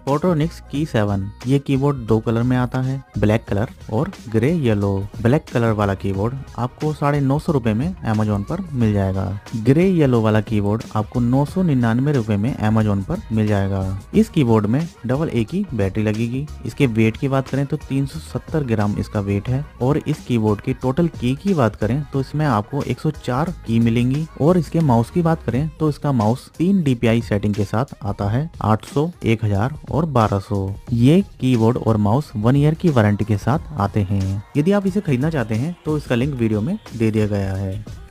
Photonics की 7। ये keyboard दो कलर में आता है, ब्लैक कलर और ग्रे येलो। ब्लैक कलर वाला कीबोर्ड आपको 950 रुपए में अमेजोन पर मिल जाएगा। ग्रे येलो वाला कीबोर्ड आपको 999 रुपए में अमेजोन पर मिल जाएगा। इस कीबोर्ड में डबल ए की बैटरी लगेगी। इसके वेट की बात करें तो 370 ग्राम इसका वेट है। और इस कीबोर्ड की टोटल की बात करें तो इसमें आपको 104 की मिलेंगी। और इसके माउस की बात करें तो इसका माउस 3 DPI सेटिंग के साथ आता है, 800, 1000 और 1200। ये कीबोर्ड और माउस 1 ईयर की वारंटी के साथ आते हैं। यदि आप इसे खरीदना चाहते हैं तो इसका लिंक वीडियो में दे दिया गया है।